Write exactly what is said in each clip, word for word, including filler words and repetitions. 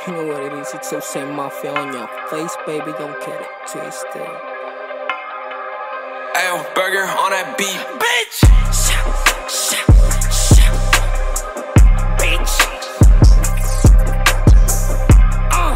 You know what it is, it's so same mafia on your face, baby, don't get it twisted. Ayo, burger on that beat, bitch. Shout, shout, shout, bitch. Uh.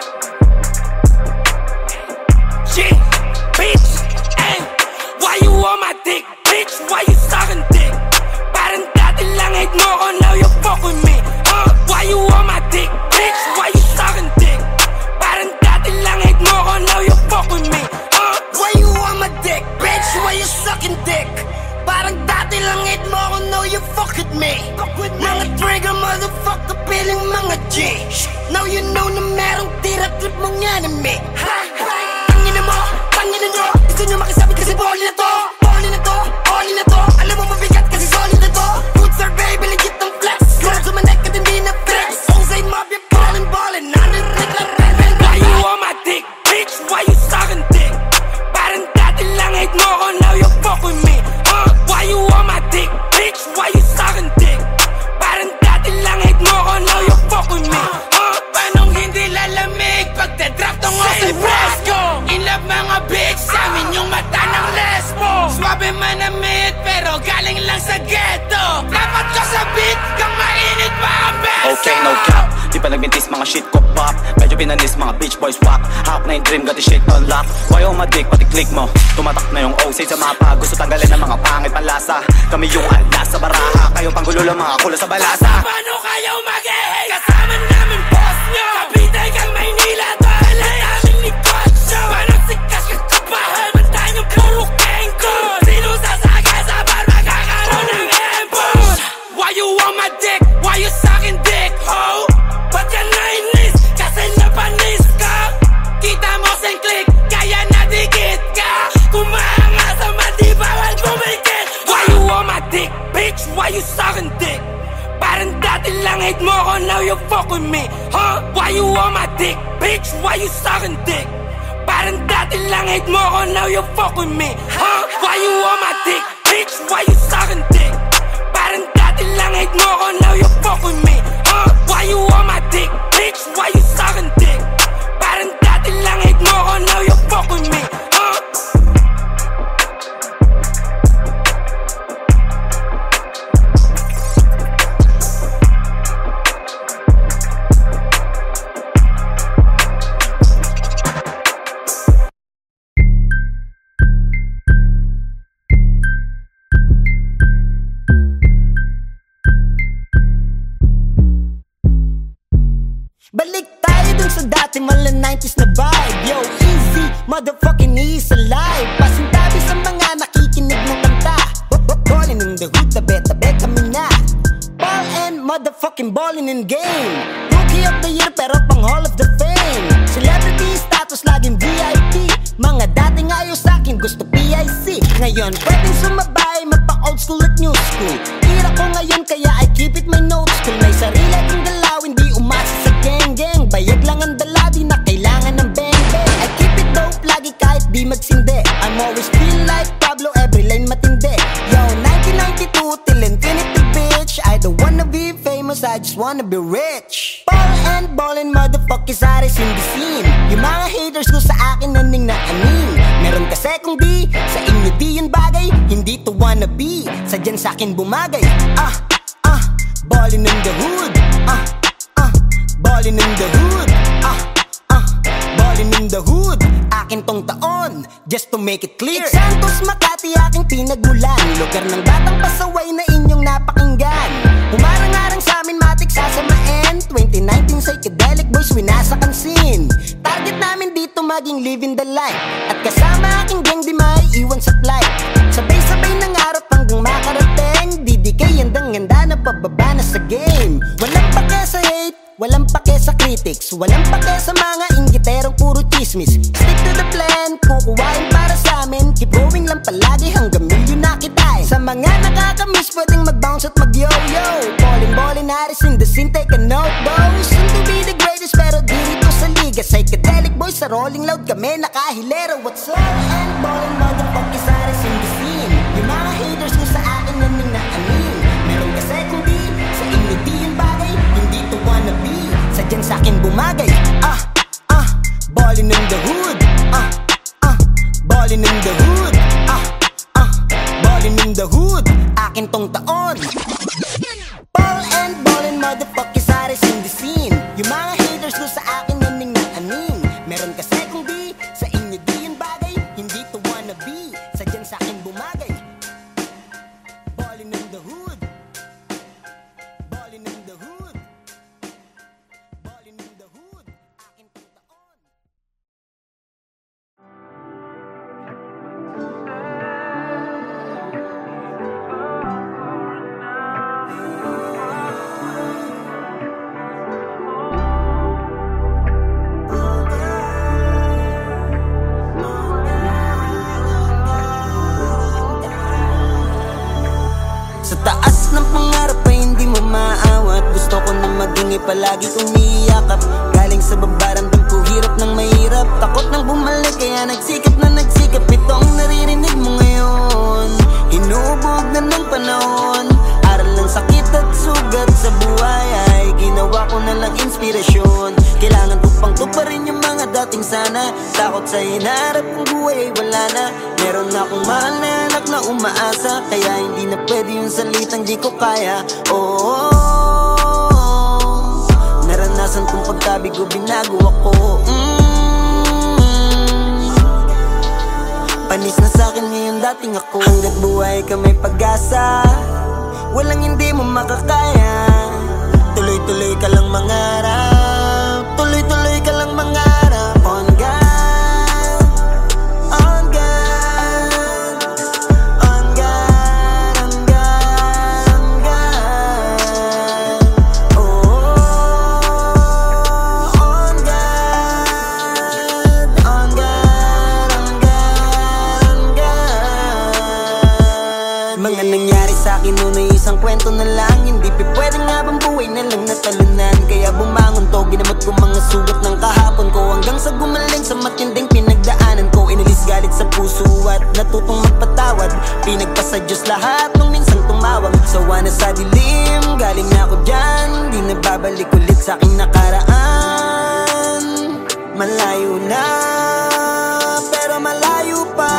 Yeah, bitch. Ay, why you on my dick, bitch? Why you sucking dick? Parang dati lang hate mo ko, now you fuck with me. Uh, why you on my dick, bitch? Why you sucking dick? Parang dati lang hate mo ko, now you fuck with me. Uh, why you on my dick, bitch? Why you sucking dick? Parang dati lang hate mo ko, now you fuck with me. Mga trigger motherfucker, piling mga G. Now you know na merong tira trip mong enemy. Ha? Tangina mo, tangina nyo. Gusto nyo makisabit kasi boli na to. Boli na to, boli na to. Alam mo mabigat kasi solid na to. Good survey, legit ng flex. Girl sa manek at hindi na flex. Onside mafia, ballin' ballin'. Narinig lang rebel. Why you on my dick, bitch? Why you sucking dick? Parang dati lang hate mo ko, now you fuck with me. Uh, why you on my dick, bitch? Why you sucking dick? Parang dati lang hate mo ko, now you fuck with me. Uh, panong hindi lalamig pagte-drop tong Jose Fresco. In love mga bitch, sa amin yung mata ng lesbo. Swabe manamit, pero galing lang sa ghetto. Dapat ko sa beat, kang mainit pa ang beso. Okay, no cap, di pa nagmintis mga shit ko pop. Medyo pinanis mga bitch boys whack. Hawak na yung dream, got the shit on lock. Why on my dick, pati click mo. Tumatak na yung O C sa mapa. Gusto tanggalin ng mga pangit panlasa. Kami yung alas sa baraha. Kayo panggulo lang mga kulo sa balasa. Paano kayo mag-e-hate? Kasama namin boss nyo. Kapitay kang Maynila, toilet namin likod nyo. Paano si Cash kakapahan? Bantayan yung puro kengko. Sino sasakay sa bar magkakaroon ng ambush? Why you on my dick? Why you sucking dick, ho? Ba't ka nainis? Kasi napanis ka. Kita mo sing click, kaya nadikit ka. Kumanga sa mati, bawal bumikit. Why you on my dick, bitch? Why you sucking dick? Parang dati lang hate mo ko, now you fuck with me. Huh? Why you on my dick, bitch? Why you sucking dick? Parang dati lang hate mo ko, now you fuck with me. Huh? Why you on my dick, bitch? Why you sucking dick? Parang dati lang hate mo ko, now you fuck with me. Huh? Why you on my dick, bitch? Why you sucking dick? Parang dati lang hate mo ko, now you fuck with me. Huh? Balik tayo dun sa dati mala nineties na vibe. Yo, easy, motherfucking is alive. Pasintabi sa mga nakikinig ng kanta. Ballin' in the hood, tabi-tabi kami na. Ball and motherfucking ballin' in game. Rookie of the year pero pang Hall of the Fame. Celebrity status laging V I P. Mga dating ayaw sa'kin gusto P I C. Ngayon pwedeng sumabay, mapa old school at new school. Ira ko ngayon kaya I keep it my notes cool. May sarili akong galaw, hindi umasa sa gang-gang. Bayag lang ang dala, di na kailangan ng bang-bang. I keep it dope lagi kahit di magsindi. I'm always feel like Pablo, every line matindi. Yo, nineteen ninety-two till infinity bitch. I don't wanna be famous, I just wanna be rich. Ball and ballin' motherfuckers aris in the scene. Yung mga haters ko sa akin naning na anin. Meron kasi kung di, sa inyo di yun bagay. Hindi to wanna be, sadyan sa akin bumagay. Ah, ah, ballin' in the hood. Ah, ah, ballin' in the hood. Ah, ah, ballin' in the hood. Akin tong taon, just to make it clear. It's Santos, Makati, aking pinagmulan. Lugar ng batang pasaway na inyong napakinggan. Humarang-arang sa amin, matik sasamain. twenty nineteen psychedelic boys, winasak ang scene. Target namin dito maging living the life. At kasama aking gang, di maiiwan sa flight. Sabay-sabay nangarap hanggang makarating. D D K, handang-handa na pababa na sa game. Walang pake sa hate, walang pake sa critics. Walang pake sa mga inggiterong puro chismis. Stick to the plan, kukuhain para sa amin. Keep going lang palagi hanggang milyon na kita eh. Sa mga nakakamiss, pwedeng mag-bounce at mag-yo-yo. Ballin'-ballin' Aris in the scene, take a note though. Soon to be the greatest pero di rito sa liga. Psychedelic boys sa Rolling Loud kami nakahilera. What's up? And ballin' motherfuckers Aris in the scene. Yung mga haters ko sa akin namin na amin. Meron kasi kung di, sa inyo di yun bagay. Hindi to wanna be, sadyan sa akin bumagay. taon. Ball and ballin' motherfuckers aris in the scene. Yung mga haters ko sa akin naning na aning. Meron kasi kung di, sa inyo di yun bagay. Hindi to wanna be, sadyan sa akin bumagay. Ballin' in the hood, ballin' in the hood, ballin' in the hood, akin tong taon. Sa taas ng pangarap ay hindi mo maawat. Gusto ko na maging palagi kong niyakap. Galing sa babaramdam ko hirap ng mahirap. Takot nang bumalik kaya nagsikap na nagsikap. Ito ang naririnig mo ngayon. Hinubog na ng panahon. Aral ng sakit at sugat sa buhay ay ginawa ko na lang inspirasyon. Kailangan ko pang tuparin yung mga dating sana. Takot sa hinaharap kong buhay ay wala na. Meron na akong mahal na anak na umaasa. Kaya hindi na pwede yung salitang di ko kaya. Oh, oh, oh. Naranasan kong pagkabigo, binago ako. mm. Panis na sa'kin ngayon dating ako. Hanggat buhay ka may pag-asa, walang hindi mo makakaya. Tuloy-tuloy ka lang mangarap, tuloy-tuloy ka lang mangarap. On God, on God, on God, on God, on God. Oh, on God, on God, on God, on God. Mga nangyari sa'kin noon ay isang kwento na lang. Hindi pa pwedeng habang buhay na lang natalunan. Kaya bumangon to, ginamot ko mga sugat ng kahapon ko. Hanggang sa gumaling sa matinding pinagdaanan ko. Inalis galit sa puso at natutong magpatawad. Pinagpasa Diyos lahat nung minsang tumawag. Sawa na sa dilim, galing na ako dyan. Di na babalik ulit sa aking nakaraan. Malayo na, pero malayo pa.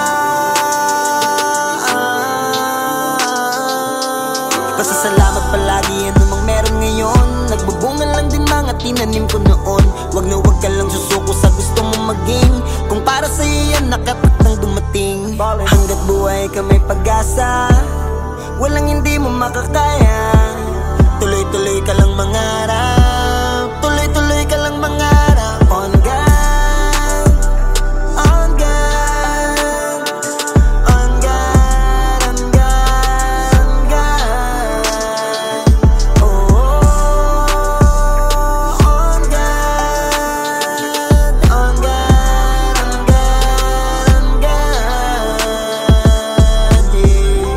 Pasasalamat palagi yan namang meron ngayon. Nagbubunga lang din mga tinanim ko noon. Wag na wag ka lang susuko sa gusto mo maging. Kung para sa'yo yan nakapat nang dumating. Hanggat buhay ka may pag-asa, walang hindi mo makakaya. Tuloy-tuloy ka lang mangarap, tuloy-tuloy ka lang mangarap. On God, on God, on God, on God, on God. Oh, on God, on God, on God, on God. Yeah.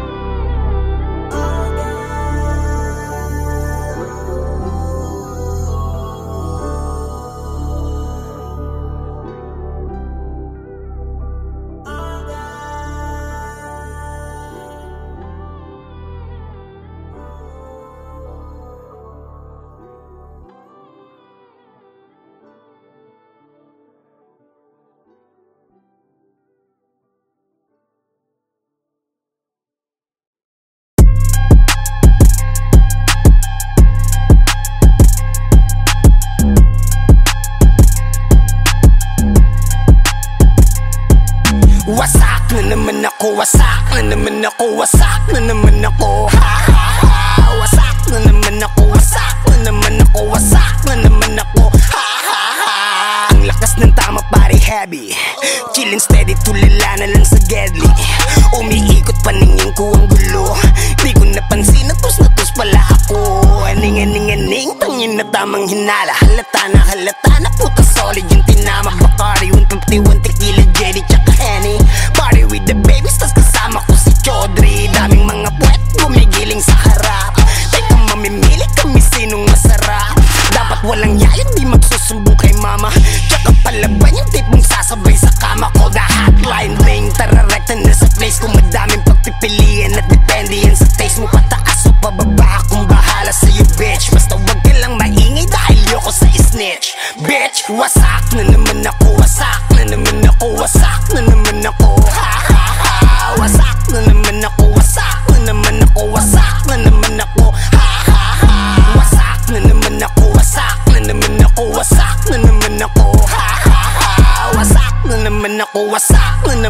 Wasak na naman ako, wasak na naman ako, wasak na naman ako. Ha ha ha. Wasak na naman ako, wasak na naman ako, wasak na naman ako. Ha ha ha. Ang lakas ng tama pare heavy. Chillin' steady, tulala na lang sa deadly. Umiikot paningin ko ang gulo. Di ko napansin na tus na tus pala ako. Aning aning aning, tangin na tamang hinala. Halata na halata na puta solid yung tinama. Bacardi, one fifty-one tequila, Jelly, tsaka Henny. Party with the babies, tas kasama ko si Chaudhry. Daming mga puwet, gumigiling sa harap. Teka mamimili kami sinong masarap. Dapat walang yayan, di magsusumbong kay mama. Tsaka palaban yung tipong sasabay sa kama ko. The hotline ring, tararekta na sa place ko. Madaming pagpipilian at depende yan sa taste mo. Pataas o pababa, akong bahala sa'yo bitch. Basta wag ka lang maingay dahil yoko sa snitch. Bitch, wasak na naman ako, wasak na naman ako, wasak na naman ako. Ha ha ha. Wasak na naman ako, wasak na naman ako, wasak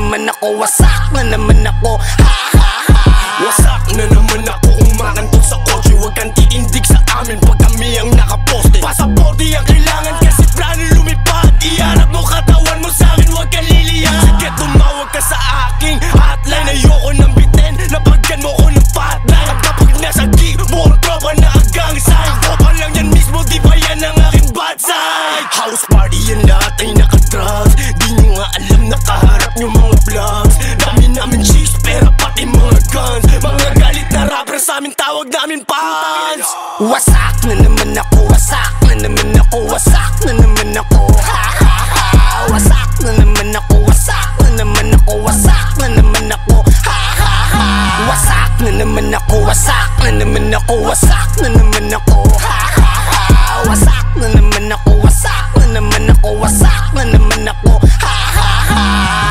naman ako, wasak na naman ako. Ha ha ha. Wasak na naman ako, umakantok sa kotse. Huwag kang tiindig sa amin pag kami ang nakaposte. Pasaporte ang kailangan kasi plano lumipad. Iharap mo katawan mo sa'kin, huwag kang liliyan. Sige tumawag ka sa aking hotline. Ayoko nang bitin, napagyan mo ko ng fatline. At kapag nasa gig mo ang tropa na agang side, ko pa lang yan mismo, di ba yan ang aking bad side? House party yan lahat ay nakadrugs. Di nyo nga alam nakaharap nyo mga vlogs. Dami namin cheese pera pati mga guns. Mga galit na rapper sa'min tawag namin fans. Wasak na naman ako, wasak na naman ako, wasak na naman ako. Ha ha ha. Wasak na naman ako, wasak na naman ako, wasak na naman ako. Ha ha ha. Wasak na naman ako, wasak na naman ako, wasak na naman ako. Ha ha ha. Wasak na naman ako, wasak na naman ako, wasak na naman ako. Ha ha ha.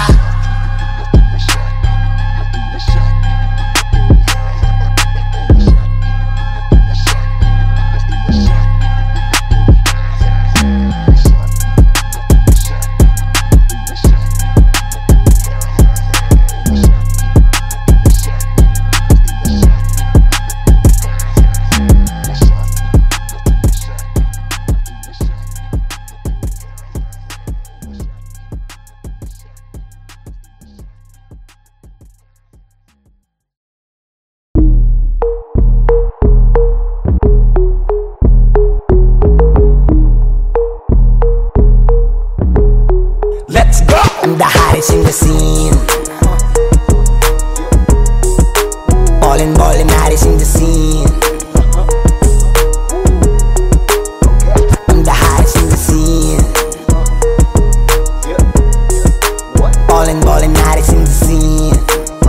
Let's go! I'm the hottest in the scene. Ballin', ballin', hottest in the scene. I'm the hottest in the scene. Ballin', ballin', hottest in the scene.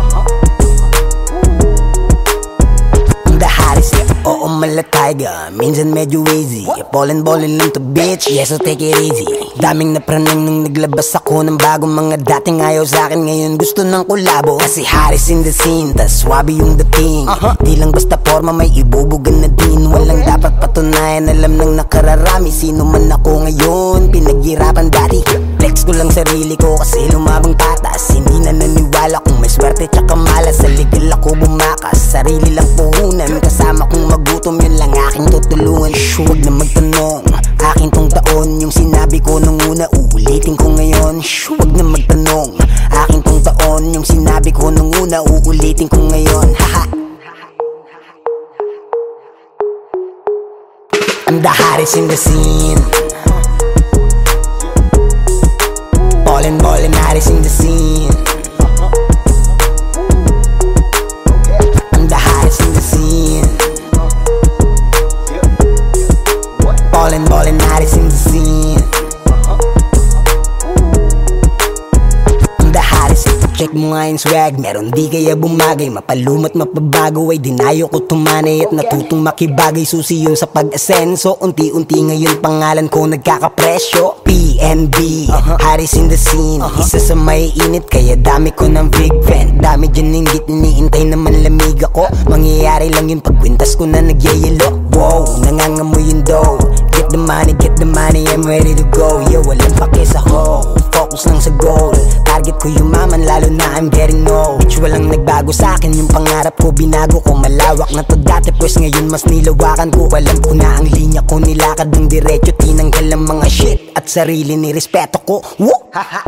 I'm the hottest, oo mala tiger. Minsan medyo easy. Ballin', ballin' lang to bitch, yes so take it easy. Daming napranang nung naglabas ako ng bagong mga dating ayaw sa'kin. Ngayon gusto ng kolabo kasi Harris in the scene, tas swabe yung dating. uh-huh. Di lang basta forma, may ibubugan na din. Walang dapat patunayan, alam nang nakararami. Sino man ako ngayon, pinaghirapan dati. Flex ko lang sarili ko kasi lumabang tatas. Hindi na naniwala kung may swerte tsaka malas. Sa legal ako bumakas, sarili lang puhunan. Kasama kong magutom, yun lang aking tutulungan. Huwag na magtanong, akin tong taon. Yung sinabi ko nung una, uulitin ko ngayon. Huwag na magtanong, akin tong taon. Yung sinabi ko nung una, uulitin ko ngayon. Haha. I'm the hottest in the scene. Ballin', ballin', hottest in the scene. I'm the hottest in the scene. Ballin', ballin', hottest in the scene. I'm the hottest. Check mo nga yung swag, meron di kaya bumagay. Mapalumot mapabago ay dinayo ko tumanay. At natutong makibagay, susi yun sa pag-asenso. Unti-unti ngayon pangalan ko nagkakapresyo. P N B, uh-huh. Harris in the scene, uh-huh. Isa sa may init kaya dami ko ng big vent. Dami dyan inggit, iniintay naman lamig ako. Mangyayari lang yun pagkwintas ko na nagyayelo. Wow, nangangamoy yung dough. Get the money, get the money, I'm ready to go. Yo, walang pake sa ho, focus lang sa goal. Target ko yumaman, lalo na I'm getting old. Bitch, walang nagbago sa'kin, yung pangarap ko binago ko. Malawak na to dati, pues ngayon mas nilawakan ko. Alam ko na ang linya ko, nilakad ng diretso. Tinanggal ang mga shit at sarili ni respeto ko. Woo!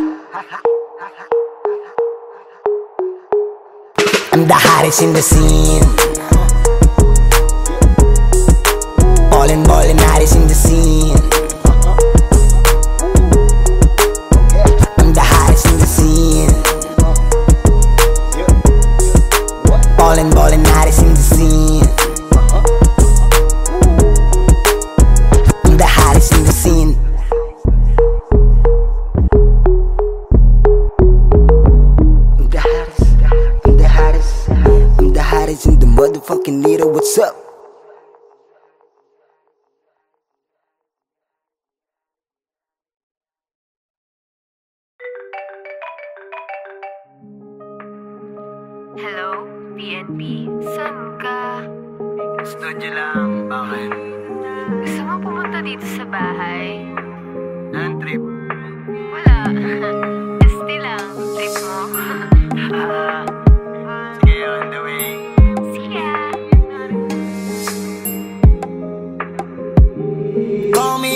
I'm the hottest in the scene. Ballin', ballin', hottest in the scene. I'm the hottest in the scene. Ballin', ballin', hottest in the scene. I'm the hottest in the scene. I'm the hottest, I'm the hottest, I'm the hottest in the motherfucking needle. What's up? Hello, P N P. Saan ka? Studio lang, bakit? Gusto mo pumunta dito sa bahay? Anong trip? Wala. Esti lang. Trip mo.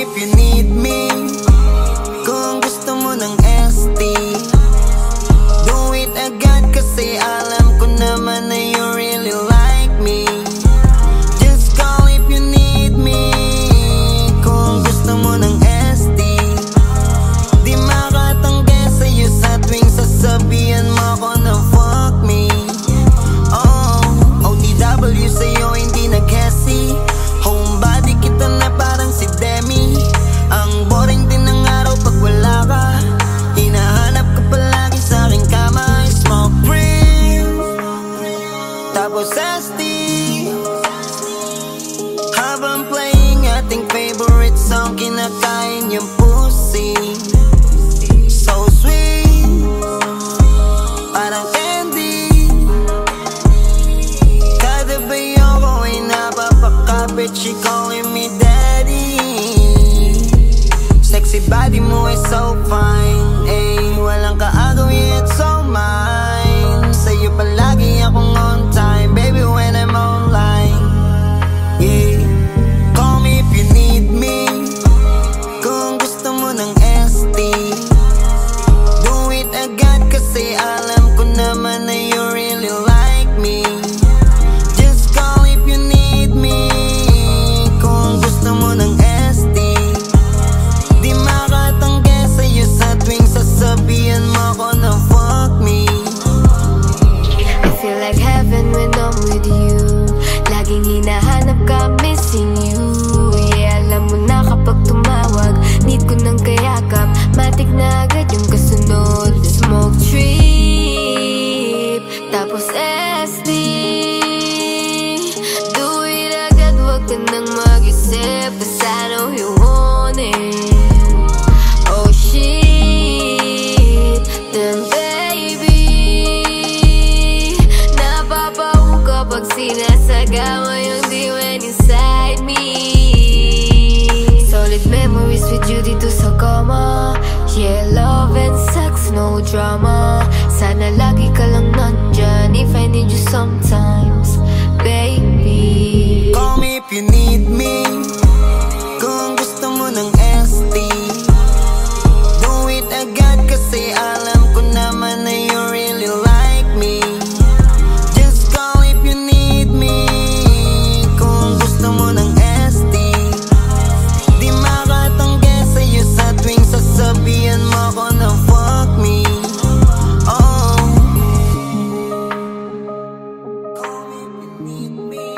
if you need me. Kung gusto mo ng S T, do it agad kasi alam ko naman na you really like me. Just call if you need me. Kung gusto mo ng S T, di makatanggi sa'yo sa tuwing sasabihan mo ko na fuck me. Oh, O T W sa'yo hindi nag-hesi. Homebody kita na parang si Demi. Ang boring din ng araw pag wala ka. Hinahanap ka palagi sa aking kama. Smoke breeze, tapos S T, habang playing ating favorite song, kinakain yung pussy. So sweet, parang candy. Kada bayo ko ay napapakapit. She calling me daddy. Sexy body mo is so fine, eh, walang kaagawin, it's so mine. Sa'yo palagi akong on time, baby, when I'm online. Yeah, call me if you need me. Kung gusto mo ng S T, do it agad kasi alam ko naman na you really like me. Just call if you need me. Kung gusto mo ng S T, di makatanggi sa'yo sa tuwing sasabihan mo ko na fuck me. I feel like heaven when I'm with you. Laging hinahanap ka, missing you. Yeah, alam mo na kapag tumawag, need ko ng kayakap. Matik na agad yung kasunod. Smoke trip, tapos S T. Do it agad, wag ka nang mag-isip, 'cause I know you want it. Oh shit, then baby, napapaw kapag sinasagawa yung diwan inside me. Solid memories with you dito sa kama. Yeah, love and sex, no drama. Sana lagi ka lang nandyan if I need you sometimes, baby. Call me if you need me. Kung gusto mo ng S T, do it agad kasi alam ko naman na you really like me. Just call if you need me. Kung gusto mo ng S T, di makatanggi sa'yo sa tuwing sasabihan mo ko na fuck me. Oh, call me if you need me.